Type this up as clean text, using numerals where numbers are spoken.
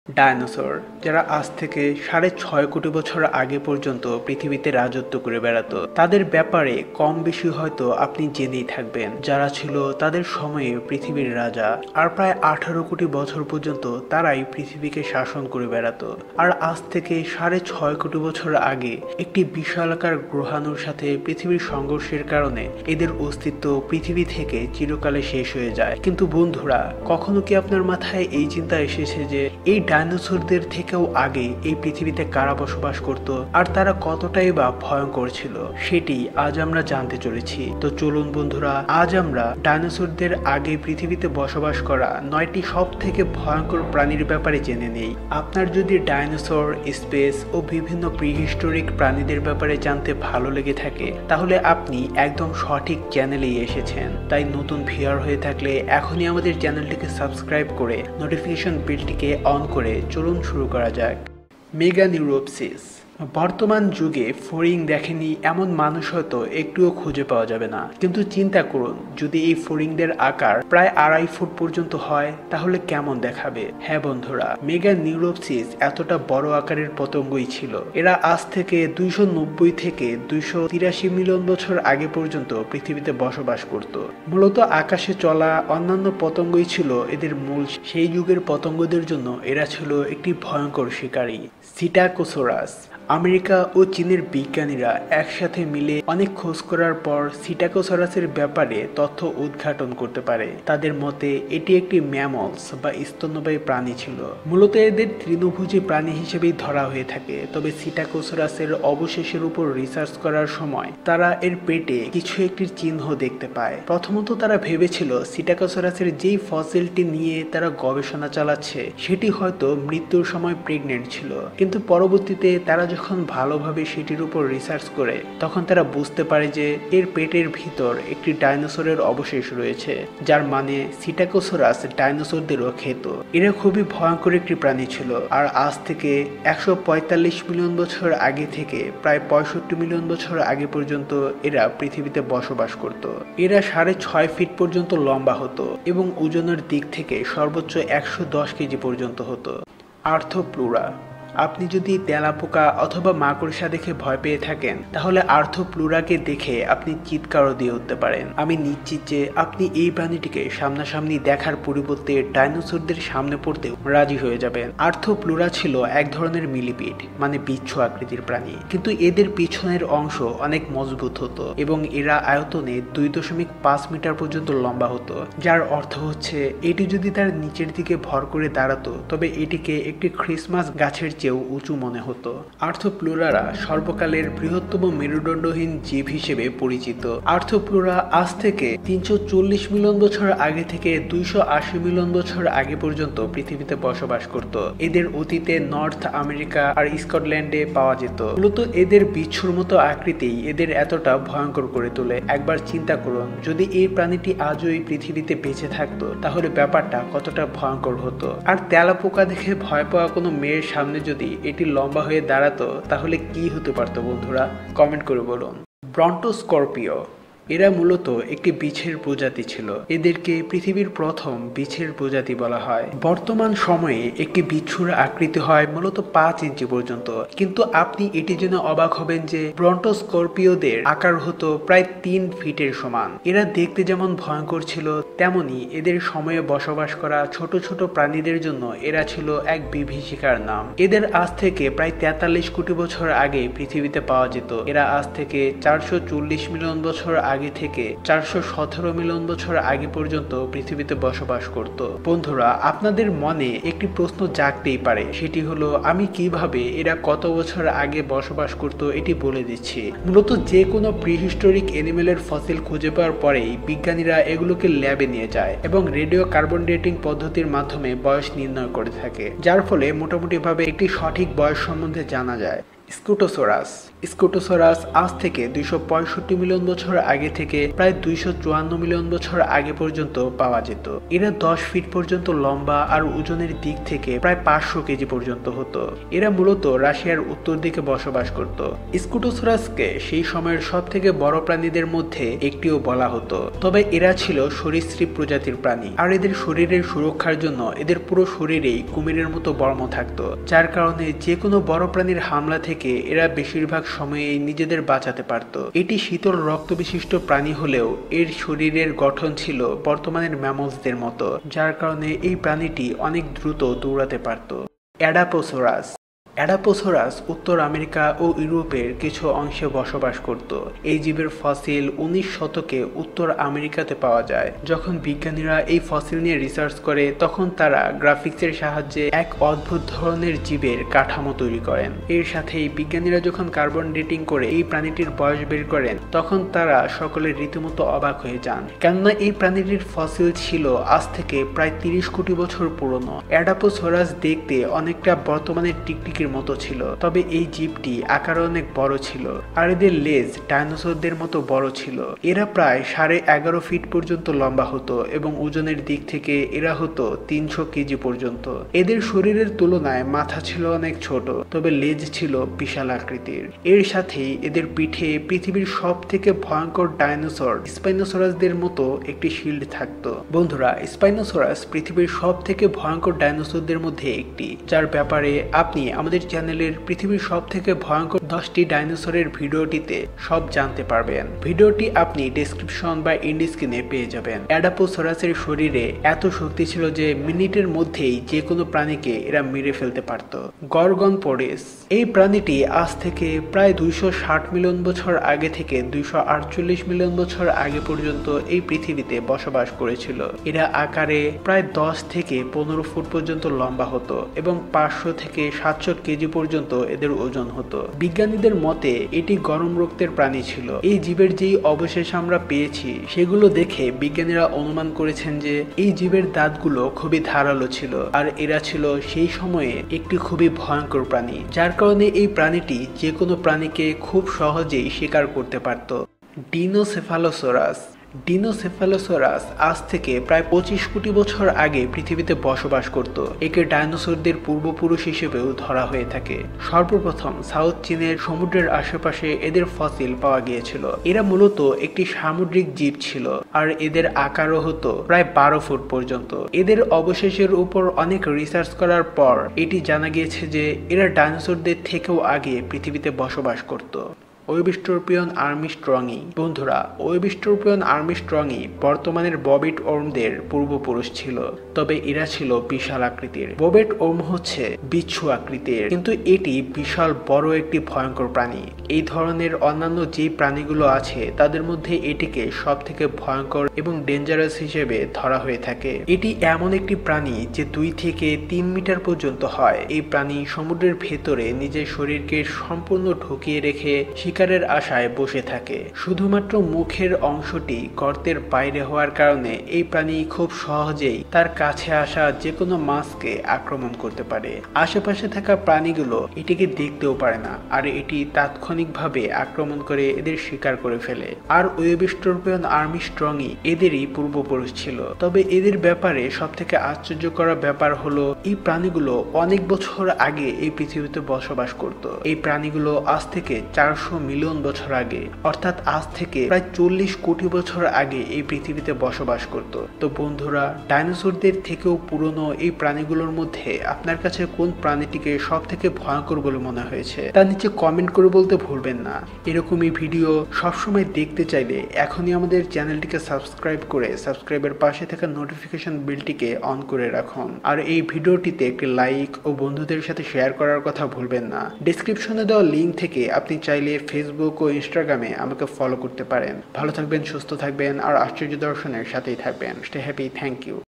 Dinosaur, যারা আজ থেকে ৬.৫ কোটি বছর আগে পর্যন্ত পৃথিবীতে রাজত্ব করে বেড়াতো, তাদের ব্যাপারে কম বেশি হয়তো আপনি জেনেই থাকবেন। যারা ছিল তাদের সময়ে পৃথিবীর রাজা, আর প্রায় 18 কোটি বছর পর্যন্ত তারাই পৃথিবীকে শাসন করে বেড়াতো। আর আজ থেকে ৬.৫ কোটি বছর আগে একটি বিশালাকার গ্রহাণুর সাথে পৃথিবীর সংঘর্ষের কারণে এদের অস্তিত্ব পৃথিবী থেকে চিরকালে শেষ হয়ে যায়। কিন্তু বন্ধুরা, কখনো কি আপনার মাথায় এই চিন্তা এসেছে যে এই ডাইনোসরদের থেকেও আগে এই পৃথিবীতে কারা বসবাস করত, আর তারা কতটাই বা ভয়ঙ্কর ছিল? সেটি আজ আমরা জানতে চলেছি। তো চলুন বন্ধুরা, আজ আমরা ডাইনোসরদের আগে পৃথিবীতে বসবাস করা 9টি সব থেকে ভয়ঙ্কর প্রাণীর ব্যাপারে জেনে নেই। আপনার যদি ডাইনোসর, স্পেস ও বিভিন্ন প্রিহিস্টোরিক প্রাণীদের ব্যাপারে জানতে ভালো লেগে থাকে, তাহলে আপনি একদম সঠিক চ্যানেলেই এসেছেন। তাই নতুন ভিউয়ার হয়ে থাকলে এখনই আমাদের চ্যানেলটিকে সাবস্ক্রাইব করে নোটিফিকেশন বেলটিকে অন করে চলুন শুরু করা যাক। মেগানিউরোপসিস। বর্তমান যুগে ফড়িং দেখেনি এমন মানুষ হয়তো একটুও খুঁজে পাওয়া যাবে না। কিন্তু চিন্তা করুন, যদি এই ফড়িংদের আকার প্রায় 2.5 ফুট পর্যন্ত হয়, তাহলে কেমন দেখাবে? হ্যাঁ বন্ধুরা, মেগানিউরোপসিস এতটা বড় আকারের পতঙ্গই ছিল। এরা আজ থেকে 290 থেকে 283 মিলিয়ন বছর আগে পর্যন্ত পৃথিবীতে বসবাস করত। মূলত আকাশে চলা অন্যান্য পতঙ্গই ছিল এদের মূল। সেই যুগের পতঙ্গদের জন্য এরা ছিল একটি ভয়ঙ্কর শিকারী। সিটাকোসোরাস। আমেরিকা ও চীনের বিজ্ঞানীরা একসাথে মিলে অনেক খোঁজ করার পর সিটাকোসরাসের ব্যাপারে তথ্য উদ্ঘাটন করতে পারে। তাদের মতে এটি একটি ম্যামলস বা স্তন্যপায়ী প্রাণী ছিল। মূলত এদের তৃণভোজী প্রাণী হিসেবেই ধরা হয়ে থাকে। তবে সিটাকোসরাসের অবশেষের উপর রিসার্চ করার সময় তারা এর পেটে কিছু একটি চিহ্ন দেখতে পায়। প্রথমত তারা ভেবেছিল সিটাকোসরাসের যেই ফসিলটি নিয়ে তারা গবেষণা চালাচ্ছে সেটি হয়তো মৃত্যুর সময় প্রেগনেন্ট ছিল। কিন্তু পরবর্তীতে তারা যখন ভালোভাবে সেটির উপর রিসার্চ করে, তখন তারা বুঝতে পারে যে এর পেটের ভিতর একটি ডাইনোসরের অবশেষ রয়েছে, যার মানে সিটাকোসরাস ডাইনোসরদেরও খেত। এরা খুবই ভয়ঙ্কর একটি প্রাণী ছিল। আর আজ থেকে 145 মিলিয়ন বছর আগে থেকে প্রায় 65 মিলিয়ন বছর আগে পর্যন্ত এরা পৃথিবীতে বসবাস করত। এরা 6.5 ফিট পর্যন্ত লম্বা হতো এবং ওজনের দিক থেকে সর্বোচ্চ 110 কেজি পর্যন্ত হতো। আর্থোপ্লুরা। আপনি যদি তেলাপোকা অথবা মাকড়সা দেখে ভয় পেয়ে থাকেন, তাহলে আর্থোপ্লুরাকে দেখে আপনি চিৎকারও দিয়ে উঠতে পারেন। আমি নিশ্চিত যে আপনি এই প্রাণীটিকে সামনাসামনি দেখার পরিবর্তে ডাইনোসরদের সামনে পড়তেও রাজি হয়ে যাবেন। আর্থোপ্লুরা ছিল এক ধরনের মিলিপিড, মানে বিচ্ছু আকৃতির প্রাণী। কিন্তু এদের পিছনের অংশ অনেক মজবুত হতো এবং এরা আয়তনে 2.5 মিটার পর্যন্ত লম্বা হতো, যার অর্থ হচ্ছে এটি যদি তার নিচের দিকে ভর করে দাঁড়াতো, তবে এটিকে একটি ক্রিসমাস গাছের চেয়েও উঁচু মনে হতো। আর্থোপ্লুরারা সর্বকালের বৃহত্তম মেরুদণ্ডহীন জীব হিসেবে পরিচিত। আর্থোপ্লুরা আজ থেকে 340 মিলিয়ন বছর আগে থেকে 280 মিলিয়ন বছর আগে পর্যন্ত পৃথিবীতে বসবাস করত। এদের অতীতে নর্থ আমেরিকা আর স্কটল্যান্ডে পাওয়া যেত। মূলত এদের বিচ্ছুর মতো আকৃতি এদের এতটা ভয়ঙ্কর করে তোলে। একবার চিন্তা করুন, যদি এই প্রাণীটি আজও এই পৃথিবীতে বেঁচে থাকতো, তাহলে ব্যাপারটা কতটা ভয়ঙ্কর হতো। আর তেলাপোকা দেখে ভয় পাওয়া কোনো মেয়ের সামনে যদি এটি লম্বা হয়ে দাঁড়াতো, তাহলে কি হতে পারতো বন্ধুরা? কমেন্ট করে বলুন। ব্রন্টোস্কর্পিও। এরা মূলত একটি বিছের প্রজাতি ছিল। এদেরকে পৃথিবীর প্রথম বিছের প্রজাতি বলা হয়। বর্তমান সময়ে একটি বিচ্ছুর আকৃতি হয় মূলত 5 ইঞ্চি পর্যন্ত। কিন্তু আপনি এটি জেনে অবাক হবেন যে ব্রন্টোস্কর্পিওদের আকার হতো প্রায় 3 ফিটের সমান। এরা দেখতে যেমন ভয়ঙ্কর ছিল, তেমনি এদের সময়ে বসবাস করা ছোট ছোট প্রাণীদের জন্য এরা ছিল এক বিভীষিকার নাম। এদের আজ থেকে প্রায় 43 কোটি বছর আগে পৃথিবীতে পাওয়া যেত। এরা আজ থেকে 440 মিলিয়ন বছর আগে থেকে 417 মিলিয়ন বছর আগে পর্যন্ত পৃথিবীতে বসবাস করত। বন্ধুরা, আপনাদের মনে একটি প্রশ্ন জাগতেই পারে, সেটি হলো আমি কিভাবে এরা কত বছর আগে বসবাস করত এটি বলে দিচ্ছি। মূলত যে কোনো প্রিহিস্টোরিক অ্যানিমেলের ফসিল খুঁজে পাওয়ার পরেই বিজ্ঞানীরা এগুলোকে ল্যাবে নিয়ে যায় এবং রেডিও কার্বন ডেটিং পদ্ধতির মাধ্যমে বয়স নির্ণয় করে থাকে, যার ফলে মোটামুটি ভাবে একটি সঠিক বয়স সম্বন্ধে জানা যায়। স্কুটোসোরাস। স্কুটোসোরাস আজ থেকে 265 মিলিয়ন বছর আগে থেকে প্রায় 254 মিলিয়ন বছর আগে পর্যন্ত পাওয়া যেত। এরা 10 ফিট পর্যন্ত লম্বা আর ওজনের দিক থেকে প্রায় 500 কেজি পর্যন্ত হতো। এরা মূলত রাশিয়ার উত্তর দিকে বসবাস করত। স্কুটোসোরাসকে সেই সময়ের সব থেকে বড় প্রাণীদের মধ্যে একটিও বলা হতো। তবে এরা ছিল সরীসৃপ প্রজাতির প্রাণী, আর এদের শরীরের সুরক্ষার জন্য এদের পুরো শরীরেই কুমিরের মতো বর্ম থাকতো, যার কারণে যে কোনো বড় প্রাণীর হামলা থেকে এরা বেশিরভাগ সময়েই নিজেদের বাঁচাতে পারত। এটি শীতল রক্ত বিশিষ্ট প্রাণী হলেও এর শরীরের গঠন ছিল বর্তমানের ম্যামলসদের মতো, যার কারণে এই প্রাণীটি অনেক দ্রুত দৌড়াতে পারত। অ্যাডাপোসোরাস। অ্যাডাপোসোরাস উত্তর আমেরিকা ও ইউরোপের কিছু অংশে বসবাস করত। এই জীবের ফসিল 19 শতকে উত্তর আমেরিকাতে পাওয়া যায়। যখন বিজ্ঞানীরা এই ফসিল নিয়ে রিসার্চ করে তখন তারা গ্রাফিক্সের সাহায্যে এক অদ্ভুত ধরনের জীবের কাঠামো তৈরি করেন। এর সাথেই বিজ্ঞানীরা যখন কার্বন ডেটিং করে এই প্রাণীটির বয়স বের করেন তখন তারা সকলে রীতিমতো অবাক হয়ে যান, কেননা এই প্রাণীটির ফসিল ছিল আজ থেকে প্রায় 30 কোটি বছর পুরনো। অ্যাডাপোসোরাস দেখতে অনেকটা বর্তমানের টিকটিকি মতো ছিল, তবে এই জীবটি আকারে অনেক বড় ছিল আর এদের লেজ ডাইনোসরদের মতো বড় ছিল। এরা প্রায় 11.5 ফিট পর্যন্ত লম্বা হতো এবং ওজনের দিক থেকে এরা হতো 300 কেজি পর্যন্ত। এদের শরীরের তুলনায় মাথা ছিল অনেক ছোট, তবে লেজ ছিল বিশাল আকৃতির। এর সাথেই এদের পিঠে পৃথিবীর সব থেকে ভয়ঙ্কর ডাইনোসর স্পাইনোসরাসদের মতো একটি শিল্ড থাকতো। বন্ধুরা, স্পাইনোসরাস পৃথিবীর সব থেকে ভয়ঙ্কর ডাইনোসরদের মধ্যে একটি, যার ব্যাপারে আপনি আমাদের চ্যানেলের পৃথিবীর সব থেকে ভয়ঙ্কর 10টি ডাইনোসরের ভিডিওটিতে সব জানতে পারবেন। ভিডিওটি আপনি ডেসক্রিপশন বা এন্ড স্ক্রিনে পেয়ে যাবেন। অ্যাডাপোসোরাসের শরীরে এত শক্তি ছিল যে মিনিটের মধ্যেই যে কোনো প্রাণীকে এরা মেরে ফেলতে পারত। গর্গনপোডেস। এই প্রাণীটি আজ থেকে প্রায় 260 মিলিয়ন বছর আগে থেকে 248 মিলিয়ন বছর আগে পর্যন্ত এই পৃথিবীতে বসবাস করেছিল। এরা আকারে প্রায় 10 থেকে 15 ফুট পর্যন্ত লম্বা হতো এবং 500 থেকে 700 কেজি পর্যন্ত এদের ওজন হতো। বিজ্ঞানীদের মতে এটি গরম রক্তের প্রাণী ছিল। এই জীবের যেই অবশেষ আমরা পেয়েছি সেগুলো দেখে বিজ্ঞানীরা অনুমান করেছেন যে এই জীবের দাঁতগুলো খুবই ধারালো ছিল আর এরা ছিল সেই সময়ে একটি খুবই ভয়ঙ্কর প্রাণী, যার কারণে এই প্রাণীটি যে কোনো প্রাণীকে খুব সহজেই শিকার করতে পারত। ডিনোসেফালোসোরাস। ডিনোসেফালোসোরাস আজ থেকে প্রায় 25 কোটি বছর আগে পৃথিবীতে বসবাস করত। একে ডাইনোসরদের পূর্বপুরুষ হিসেবেও ধরা হয়ে থাকে। সর্বপ্রথম সাউথ চীনের সমুদ্রের আশেপাশে এদের ফসিল পাওয়া গিয়েছিল। এরা মূলত একটি সামুদ্রিক জীব ছিল আর এদের আকারও হতো প্রায় 12 ফুট পর্যন্ত। এদের অবশেষের উপর অনেক রিসার্চ করার পর এটি জানা গিয়েছে যে এরা ডাইনোসরদের থেকেও আগে পৃথিবীতে বসবাস করত। ওয়েবিস্ট্রোপিয়ন আর্মস্ট্রংই। বন্ধুরা, ওয়েবিস্ট্রোপিয়ন আর্মস্ট্রংই বর্তমানের ববেট ওর্মদের পূর্বপুরুষ ছিল, তবে এরা ছিল বিশাল আকৃতির। ববেট ওর্ম হচ্ছে বিচ্ছু আকৃতির, কিন্তু এটি বিশাল বড় একটি ভয়ঙ্কর প্রাণী। এই ধরনের অন্যান্য যে প্রাণীগুলো আছে তাদের মধ্যে এটিকে সব থেকে ভয়ঙ্কর এবং ডেঞ্জারাস হিসেবে ধরা হয়ে থাকে। এটি এমন একটি প্রাণী যে 2 থেকে 3 মিটার পর্যন্ত হয়। এই প্রাণী সমুদ্রের ভেতরে নিজের শরীরকে সম্পূর্ণ ঢুকিয়ে রেখে শিকারের আশায় বসে থাকে। শুধুমাত্র মুখের অংশটি গর্তের বাইরে হওয়ার কারণে এই প্রাণী খুব সহজেই তার কাছে আসা যে কোনো মাছকে আক্রমণ করতে পারে। আশেপাশে থাকা প্রাণীগুলো এটিকে দেখতেও পারে না আর এটি তাৎক্ষণিকভাবে আক্রমণ করে এদের শিকার করে ফেলে। আর ওয়েবিস্ট্রোপিয়ন আর্মস্ট্রংই এদেরই পূর্বপুরুষ ছিল। তবে এদের ব্যাপারে সব থেকে আশ্চর্য করা ব্যাপার হলো এই প্রাণীগুলো অনেক বছর আগে এই পৃথিবীতে বসবাস করত। এই প্রাণীগুলো আজ থেকে 400 মিলিয়ন বছর আগে, অর্থাৎ আজ থেকে প্রায় 40 কোটি বছর আগে এই পৃথিবীতে বসবাস করত। তো বন্ধুরা, ডাইনোসরদের থেকেও পুরনো এই প্রাণীগুলোর মধ্যে আপনার কাছে কোন প্রাণীটিকে সব থেকে ভয়ঙ্কর বলে মনে হয়েছে তা নিচে কমেন্ট করে বলতে ভুলবেন না। এরকমই ভিডিও সবসময় দেখতে চাইলে এখনই আমাদের চ্যানেলটিকে সাবস্ক্রাইব করে সাবস্ক্রাইবের পাশে থাকা নোটিফিকেশন বেলটিকে অন করে রাখুন। আর এই ভিডিওটিতে একটি লাইক ও বন্ধুদের সাথে শেয়ার করার কথা ভুলবেন না। ডেসক্রিপশনে দেওয়া লিঙ্ক থেকে আপনি চাইলে ফেসবুক ও ইনস্টাগ্রামে আমাকে ফলো করতে পারেন। ভালো থাকবেন, সুস্থ থাকবেন আর আশ্চর্য দর্শনের সাথেই থাকবেন। Stay happy. Thank you.